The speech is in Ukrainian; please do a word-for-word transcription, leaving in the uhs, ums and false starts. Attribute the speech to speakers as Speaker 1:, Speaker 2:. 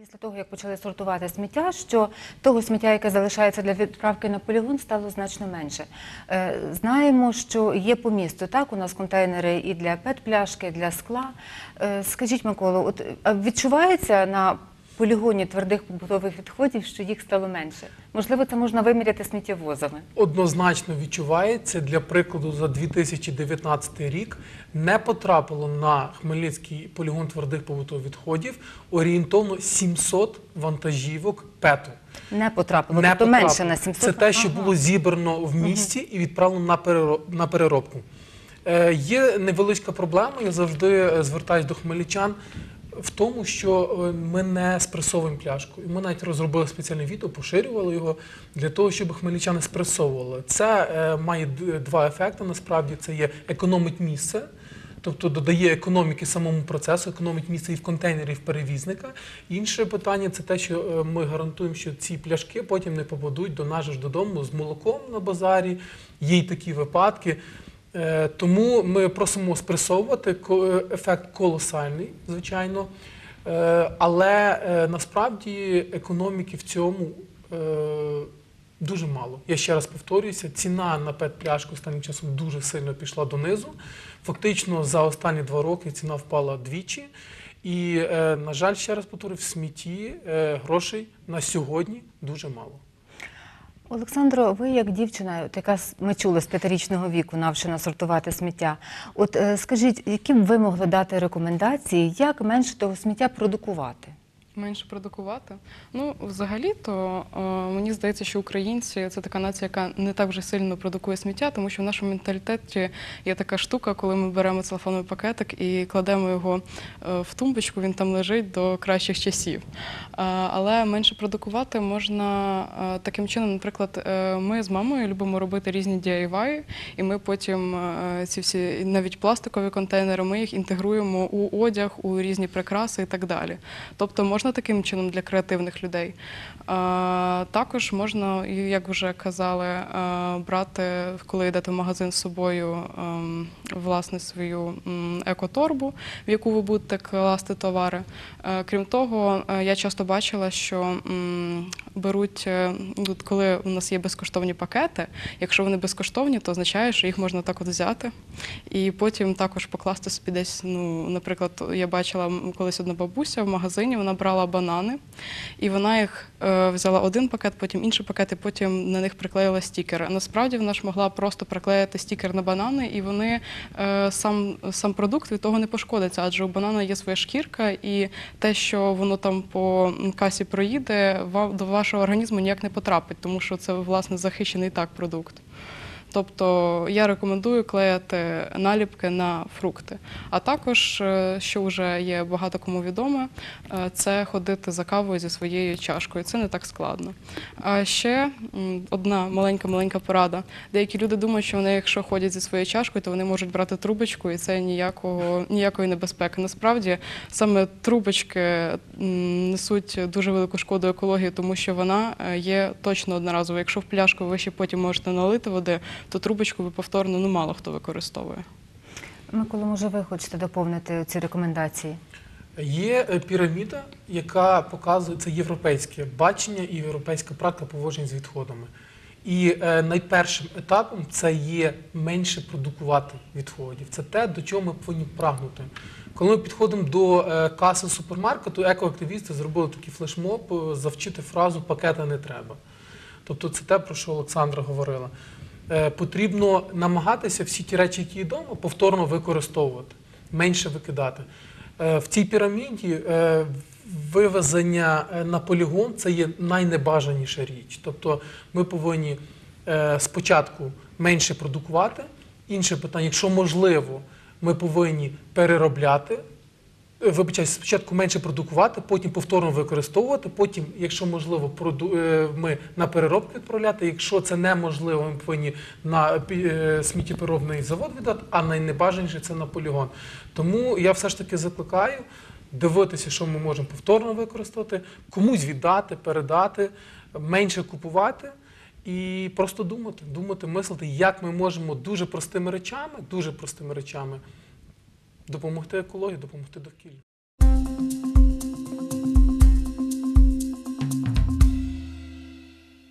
Speaker 1: Після того, як почали сортувати сміття, що того сміття, яке залишається для відправки на полігон, стало значно менше. Знаємо, що є по місту, так, у нас контейнери і для пет-пляшки, і для скла. Скажіть, Миколо, от відчувається на полігоні твердих побутових відходів, що їх стало менше? Можливо, це можна виміряти сміттєвозами?
Speaker 2: Однозначно відчувається. Для прикладу, за дві тисячі дев'ятнадцятий рік не потрапило на Хмельницький полігон твердих побутових відходів орієнтовно сімсот вантажівок пету.
Speaker 1: Не потрапило,
Speaker 2: Не
Speaker 1: тобто
Speaker 2: потрапило.
Speaker 1: менше на сімсот?
Speaker 2: Це те, що ага. було зібрано в місті і відправлено на, перероб... на переробку. Е, є невеличка проблема, я завжди звертаюся до хмельничан, в тому, що ми не спресовуємо пляшку. Ми навіть розробили спеціальне відео, поширювали його для того, щоб хмельничани спресовували. Це е, має два ефекти, насправді. Це є економить місце, тобто додає економіки самому процесу, економить місце і в контейнері, і в перевізника. Інше питання – це те, що ми гарантуємо, що ці пляшки потім не попадуть до нас ж додому з молоком на базарі. Є й такі випадки. Тому ми просимо спресовувати, ефект колосальний, звичайно, але насправді економіки в цьому дуже мало. Я ще раз повторююся, ціна на пет-пляшку останнім часом дуже сильно пішла донизу. Фактично за останні два роки ціна впала двічі. І, на жаль, ще раз повторюю, в смітті грошей на сьогодні дуже мало.
Speaker 1: Олександро, ви як дівчина, яка, ми чули, з п'ятирічного віку навчена сортувати сміття, от скажіть, які б ви могли дати рекомендації, як менше того сміття продукувати?
Speaker 3: Менше продукувати? Ну, взагалі-то, мені здається, що українці – це така нація, яка не так вже сильно продукує сміття, тому що в нашому менталітеті є така штука, коли ми беремо целофановий пакетик і кладемо його в тумбочку, він там лежить до кращих часів. Але менше продукувати можна таким чином, наприклад, ми з мамою любимо робити різні ді ай вай, і ми потім ці всі, навіть пластикові контейнери, ми їх інтегруємо у одяг, у різні прикраси і так далі. Тобто можна таким чином для креативних людей. А, також можна, як вже казали, а, брати, коли йдете в магазин з собою, а, власне, свою екоторбу, в яку ви будете класти товари. А, крім того, я часто бачила, що м, беруть, коли у нас є безкоштовні пакети, якщо вони безкоштовні, то означає, що їх можна так от взяти і потім також покласти собі десь, ну, наприклад, я бачила колись одна бабуся в магазині, вона брала банани, і вона їх е, взяла один пакет, потім інший пакет, і потім на них приклеїла стікери. Насправді вона ж могла просто приклеїти стікер на банани, і вони, е, сам, сам продукт від того не пошкодиться, адже у банана є своя шкірка, і те, що воно там по касі проїде, до вашого організму ніяк не потрапить, тому що це, власне, захищений так продукт. Тобто я рекомендую клеїти наліпки на фрукти. А також, що вже є багато кому відомо, це ходити за кавою зі своєю чашкою. Це не так складно. А ще одна маленька-маленька порада. Деякі люди думають, що вони, якщо ходять зі своєю чашкою, то вони можуть брати трубочку, і це ніякого, ніякої небезпеки. Насправді, саме трубочки несуть дуже велику шкоду екології, тому що вона є точно одноразовою. Якщо в пляшку ви ще потім можете налити води, то трубочку ви повторно, ну, мало хто використовує.
Speaker 1: Микола, може, ви хочете доповнити ці рекомендації?
Speaker 2: Є піраміда, яка показує, це європейське бачення і європейська практика поводження з відходами. І е, найпершим етапом це є менше продукувати відходів. Це те, до чого ми повинні прагнути. Коли ми підходимо до е, каси супермаркету, екоактивісти зробили такий флешмоб «Завчити фразу «пакета не треба». Тобто це те, про що Олександра говорила. Потрібно намагатися всі ті речі, які є вдома, повторно використовувати, менше викидати. В цій піраміді вивезення на полігон – це є найнебажаніша річ. Тобто ми повинні спочатку менше продукувати, інше питання, якщо можливо, ми повинні переробляти, Вибачаюсь, спочатку менше продукувати, потім повторно використовувати, потім, якщо можливо, ми на переробку відправляти, якщо це неможливо, ми повинні на сміттєпереробний завод віддати, а найнебажаніше – це на полігон. Тому я все ж таки закликаю дивитися, що ми можемо повторно використати, комусь віддати, передати, менше купувати і просто думати, думати, мислити, як ми можемо дуже простими речами, дуже простими речами допомогти екології, допомогти довкіллю.